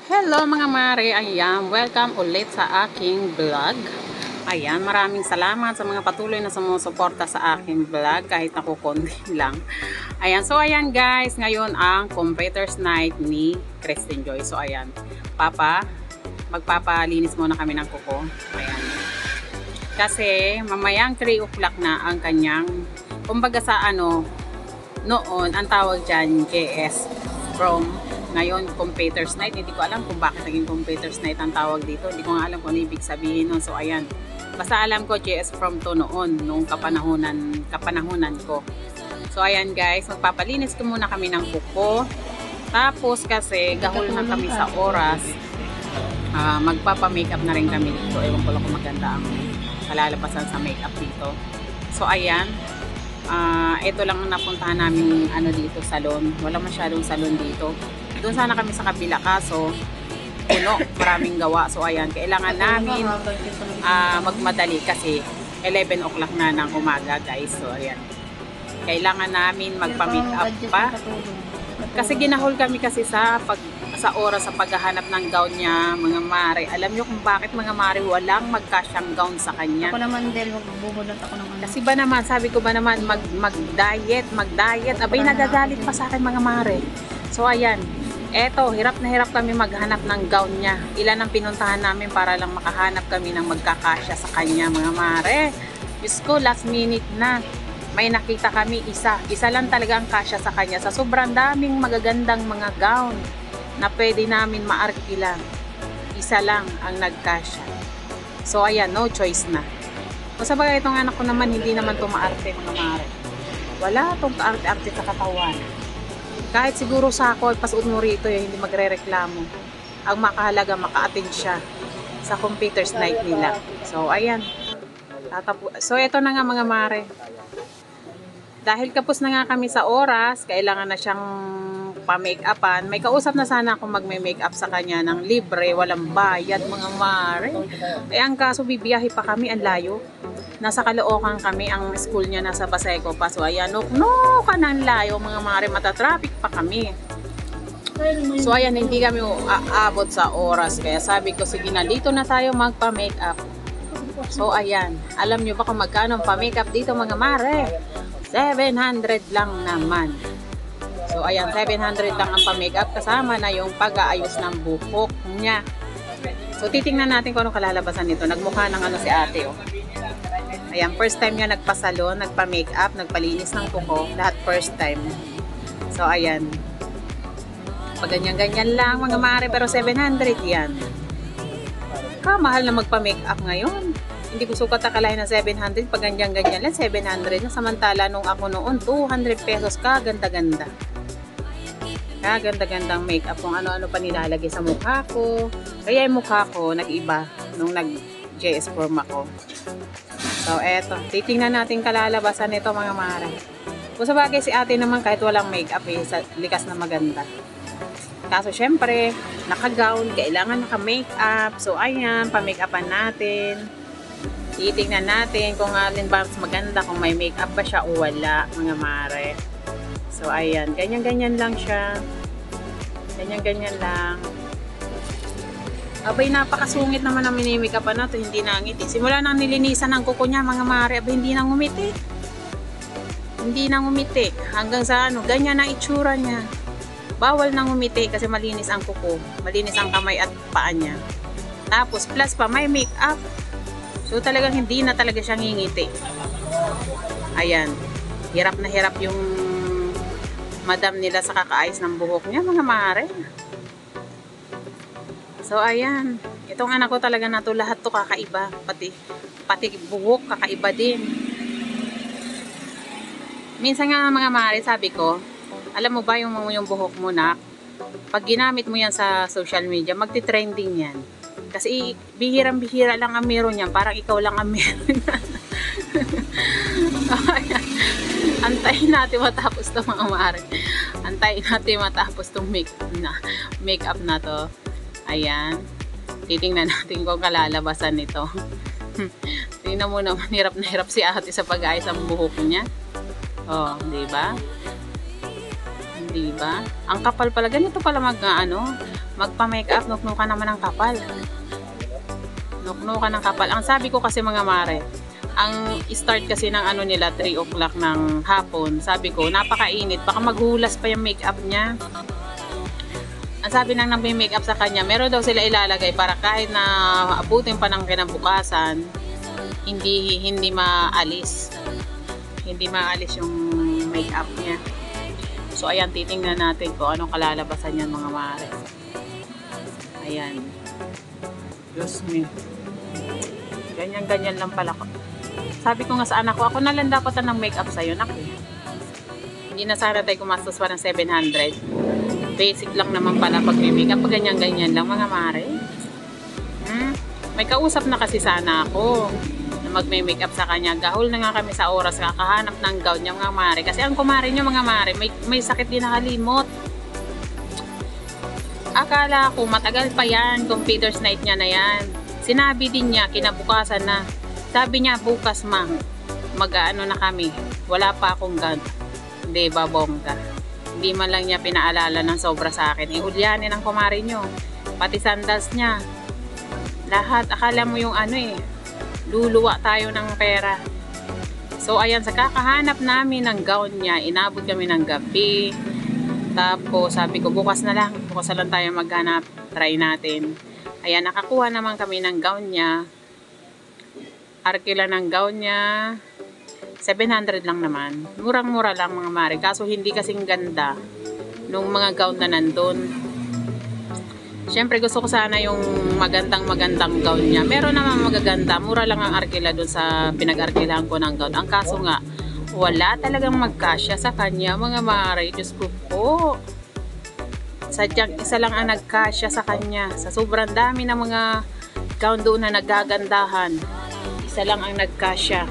Hello mga mare, ayan, welcome ulit sa aking vlog. Ayan, maraming salamat sa mga patuloy na sumusuporta sa aking vlog kahit nakukundi lang. Ayan, so ayan guys, ngayon ang Competitors Night ni Christine Joy. So ayan, magpapalinis muna kami ng kuko. Ayan. Kasi mamayang 3 o'clock na ang kanyang, kumbaga sa noon, ang tawag dyan, JS from ngayon, Competitors Night. Hindi ko alam kung bakit naging Competitors Night ang tawag dito. Hindi ko nga alam kung ano ibig sabihin nun. So, ayan. Basta alam ko, JS from to noon, nung kapanahunan ko. So, ayan guys. Magpapalinis ko muna kami ng kuko. Tapos, kasi, gahol na kami sa oras. Magpapa-makeup na rin kami dito. Ewan ko lang kung maganda ang kalalabasan sa makeup dito. So, ayan. Ito lang ang napuntahan namin dito, salon. Wala masyadong salon dito. Doon sana kami sa kabila, kaso puno, maraming gawa. So ayan, kailangan namin magmadali kasi 11 o'clock na ng umaga guys. So ayan, kailangan namin magpa-makeup pa. Kasi ginahol kami kasi sa oras sa paghahanap ng gown niya, mga mare. Alam niyo kung bakit mga mare walang magkasyang gown sa kanya? Ako naman din, magbubulot ako ng Kasi ba naman, sabi ko ba naman, mag-diet. Abay, nagagalit pa sa akin mga mare. So ayan, eto, hirap na hirap kami maghanap ng gown niya. Ilan ang pinuntahan namin para lang makahanap kami ng magkakasya sa kanya, mga mare. Diyos ko, last minute na. May nakita kami isa lang talaga ang kasya sa kanya sa sobrang daming magagandang mga gown na pwede namin maarkila. Isa lang ang nagkasya. So ayan, no choice na. O sa bagay, itong anak ko naman hindi naman tumaarte, mga mare. Wala itong kaarte-arte sa katawan. Kahit siguro sako, pasuot mo rito hindi magre-reklamo. Ang makahalaga, maka-attend siya sa Competitors Night nila. So ayan. So ito na nga mga mare. Dahil kapos na nga kami sa oras, kailangan na siyang pa-make-upan. May kausap na sana akong magme-make-up sa kanya ng libre, walang bayad, mga mare. Eh ang kaso, bibiyahe pa kami, ang layo. Nasa Caloocan kami, ang school niya nasa Paseco pa. So ayan, no ka ng layo, mga mare, matatraffic pa kami. So ayan, hindi kami aabot sa oras. Kaya sabi ko, sige na, dito na tayo magpa-make-up. So ayan, alam nyo ba kung magkano ang pa-make-up dito, mga mare? 700 lang naman. So ayan, 700 lang ang pa-makeup kasama na yung pag-aayos ng buhok niya. So titingnan natin kung anong kalalabasan nito. Nagmukha ng si ate, oh. Ayan, first time niya nagpa-salon, nagpa-makeup, nagpalinis ng kuko, lahat first time. So ayan. Pag ganyan-ganyan lang mga mare, pero 700 yan. Mahal na magpa-makeup ngayon. Hindi ko sukat akalain na 700, pag ganyan-ganyan lang, 700 na. Samantala, nung ako noon, 200 pesos, kaganda-ganda. Kaganda-gandang makeup, kung ano-ano pa nilalagay sa mukha ko. Kaya yung mukha ko, nag-iba, nung nag-JS form ako. So, eto, titingnan natin kalalabasan nito, mga mara. Kung sa bagay, si ate naman, kahit walang makeup, likas na maganda. Kaso, syempre, naka-gown, kailangan naka-makeup. So, ayan, pa-makeupan natin. Titingnan natin kung alin ba mas maganda, kung may makeup ba siya o wala, mga mare. So ayan, ganyan-ganyan lang siya. Ganyan-ganyan lang. Abay, napakasungit naman ang mini-makeupan na to, hindi nangiti. Simula nang nilinisan ng kuko niya, mga mare, abay, hindi nang umiti. Hindi nang umiti. Hanggang sa ganyan ang itsura niya. Bawal nang umiti kasi malinis ang kuko. Malinis ang kamay at paa niya. Tapos plus pa, may makeup. So talagang hindi na talaga siyang ngingiti. Ayan. Hirap na hirap yung madam nila sa kakaayos ng buhok niya, mga mare. So ayan. Itong anak ko talaga na to, lahat to kakaiba. Pati buhok kakaiba din. Minsan nga mga mare, sabi ko, alam mo ba yung buhok mo na, pag ginamit mo yan sa social media, magti-trending yan. Kasi bihirang-bihira lang ang meron niyan. Parang ikaw lang ang meron. Antayin natin matapos to, mga mare. Antayin natin matapos tong make-up na to. Ayan. Titingnan natin kung kalalabasan nito. Tingnan mo naman, hirap na hirap si ate sa pag-ayos ang buhok niya. Oh, di ba? Di ba? Ang kapal pala. Ganito pala Magpa-makeup, nuknukan naman ng kapal. Nuknukan ng kapal. Ang sabi ko kasi mga mare, ang start kasi ng ano nila 3 o'clock ng hapon. Sabi ko, napakainit. Baka maghulas pa yung makeup niya. Ang sabi nang nagme-makeup sa kanya, meron daw sila ilalagay para kahit na abutin pa ng kinabukasan, hindi maalis. Hindi maalis yung makeup niya. So ayan, titingnan natin kung anong kalalabasan niyan mga mare. Ayan. Diyos me. Ganyan-ganyan lang pala ko. Sabi ko nga sa anak ko, ako na lang dapat ng makeup sa'yo, nak. Hindi na sana tayo kumastos pa ng 700. Basic lang naman pala pag may makeup. Pag ganyan-ganyan lang mga mare. May kausap na kasi sana ako na mag-makeup sa kanya. Gahol na nga kami sa oras kakahanap ng gown niya mga mare. Kasi ang kumare niyo mga mare, may sakit din nakalimot. Akala ko matagal pa yan. Computer's night niya na yan. Sinabi din niya kinabukasan na. Sabi niya bukas ma, mag-ano na kami. Wala pa akong gown. Hindi ba bongga? Hindi man lang niya pinaalala ng sobra sa akin. Ulyanin ang kumare niyo. Pati sandals niya. Lahat. Akala mo yung ano luluwa tayo ng pera. So ayan, sa kakahanap namin ng gown niya, inabot kami ng gabi. Tapos sabi ko bukas na lang tayo maghanap, try natin. Ayan, nakakuha naman kami ng gown niya. Arkila ng gown niya 700 lang naman. Murang-mura lang mga mare. Kaso hindi kasing ganda nung mga gown na nandun. Siyempre gusto ko sana yung magandang gown niya. Meron naman magaganda. Mura lang ang arkila dun sa pinag-arkilahan ko ng gown. Ang kaso nga, wala talagang magkasya sa kanya mga mare. Diyos ko po. Sadyang isa lang ang nagkasya sa kanya. Sa sobrang dami ng mga gown doon na nagagandahan, isa lang ang nagkasya.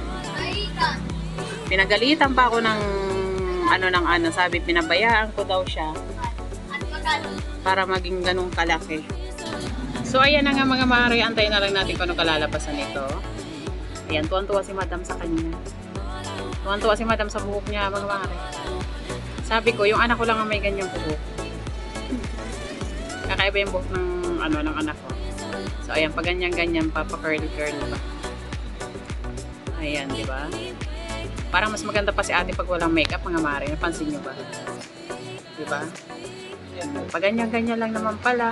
Pinagalitan pa ako ng sabi pinabayaan ko daw siya para maging ganung kalaki. So ayan na nga mga mare, antayin na lang natin kung ano kalalabasan nito. Ayan, tuwan-tuwa si madam sa kanya. Tuwan-tuwa si madam sa buhok niya mga mare. Sabi ko, yung anak ko lang ang may ganyang buhok. Kakaiba yung buhok ng anak ko. So ayan, pag ganyan-ganyan papa-curly ba. Ayan, di ba? Parang mas maganda pa si ate pag walang makeup mga mare. Napansin nyo ba? Di ba? Pag ganyan-ganyan lang naman pala.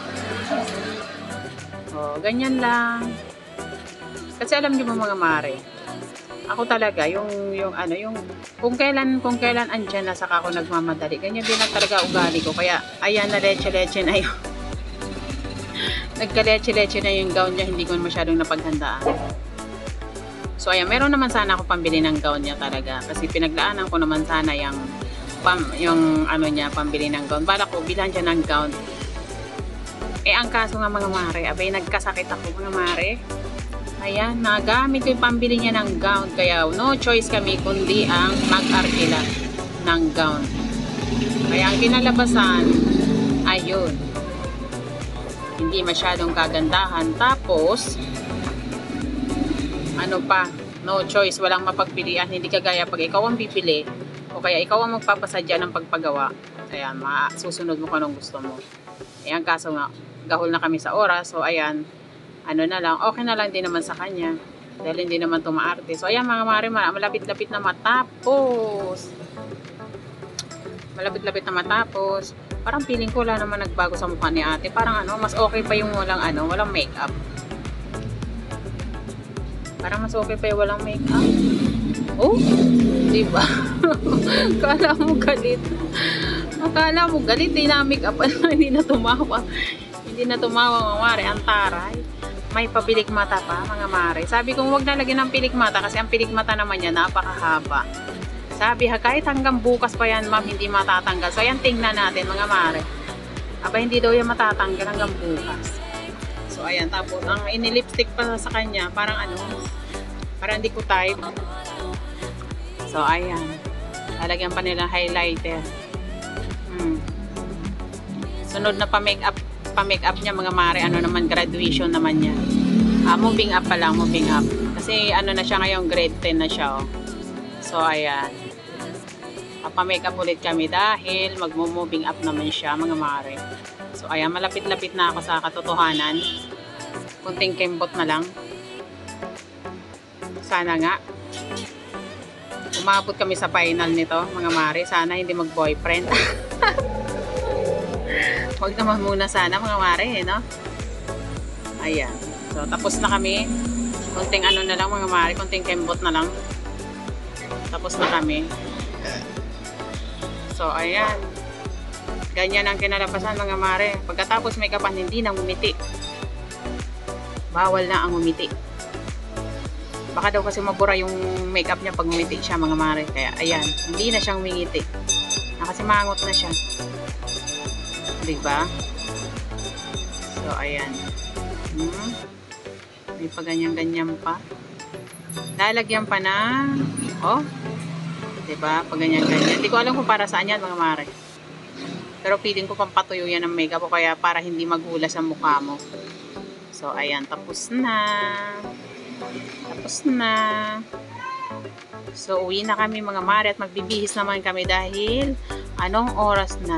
Oh, ganyan lang. Kasi alam nyo mga mare, ako talaga yung kung kailan andyan na saka ako nagmamadali. Ganyan din lang talaga ugali ko. Kaya ayan na leche-leche na yun. Nagka-leche-leche na yung gown niya, hindi ko masyadong napaghandaan. So ayan, meron naman sana ako pambili ng gown niya talaga. Kasi pinaglaanan ko naman sana yung pambili ng gown. Bala ko, bilhan siya ng gown. Ang kaso nga mga mare, abay nagkasakit ako mga mare. Ayan, nagamit ko yung pambili niya ng gown. Kaya no choice kami kundi ang mag-arkila ng gown. Kaya ang kinalabasan, ayun. Hindi masyadong kagandahan. Tapos, no choice, walang mapagpilian. Hindi kagaya pag ikaw ang pipili o kaya ikaw ang magpapasadya ng pagpagawa. Ayan, susunod mo kung anong gusto mo. Ayan, kaso nga, gahol na kami sa oras. So, ayan, okay na lang din naman sa kanya. Dahil hindi naman tumaarte. So, ayan mga mare, malapit-lapit na matapos. Malapit-lapit na matapos. Parang feeling ko wala naman nagbago sa mukha ni ate. Parang mas okay pa yung walang makeup. Parang mas okay pa yung walang makeup. Oh, diba? Akala mo galit. Hindi na makeup. Hindi na tumawa. Hindi na tumawa mga mare. Ang taray. May papilik mata pa mga mare. Sabi ko huwag na lagyan ng pilik mata kasi ang pilik mata naman niya napakahaba. Sabi kahit hanggang bukas pa yan ma'am hindi matatanggal. So ayan, tingnan natin mga mare. Aba hindi daw yan matatanggal hanggang bukas. So ayan, tapos ang inilipstick pa sa kanya parang parang hindi ko type. So ayan, lalagyan pa nila highlighter. Sunod na pa-makeup niya mga mare, naman graduation naman niya. Moving up pa lang, moving up. Kasi na siya ngayon, grade 10 na siya. So ayan. Pa-makeup ulit kami dahil magmo-moving up naman siya mga mare. So So, ayan, malapit-lapit na ako sa katotohanan. Kunting kembot na lang. Sana nga. Umabot kami sa final nito, mga mare. Sana hindi mag-boyfriend. Huwag naman muna sana, mga mare, no? Ayan. So, tapos na kami. Kunting ano na lang, mga mare. Kunting kembot na lang. Tapos na kami. So, ayan. Ganyan ang kinalabasan, mga mare. Pagkatapos may kapan, hindi na ngumiti. Bawal na ang ngumiti. Baka daw kasi mabura yung makeup niya pag ngumiti siya, mga mare. Kaya, ayan. Hindi na siyang umingiti. Nakasimangot na siya. Diba? So, ayan. May pa ganyan-ganyan pa. Lalagyan pa na. Oh. Diba? Pag ganyan-ganyan. Hindi ko alam kung para saan yan, mga mare. Pero feeling ko pampatuyo yan ng makeup o kaya para hindi maghulas ang mukha mo. So, ayan. Tapos na. Tapos na. So, uwi na kami, mga mare, at magbibihis naman kami dahil anong oras na?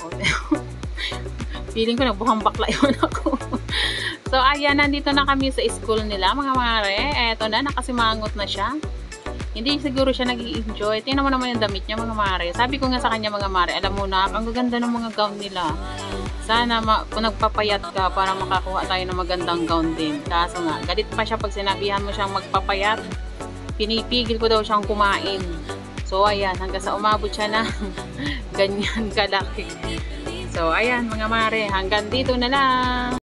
Feeling ko nagbuhang bakla yun ako. So, ayan, nandito na kami sa school nila, mga mare. Eto na, nakasimangot na siya. Hindi siguro siya nag-i-enjoy. Tingnan mo naman yung damit niya, mga mare. Sabi ko nga sa kanya, mga mare, alam mo na, ang gaganda ng mga gown nila. Sana kung nagpapayat ka para makakuha tayo ng magandang gown din. Kaso nga, galit pa siya pag sinabihan mo siyang magpapayat. Pinipigil ko daw siyang kumain. So, ayan, hanggang sa umabot siya na ganyan kalaki. So, ayan, mga mare, hanggang dito na lang.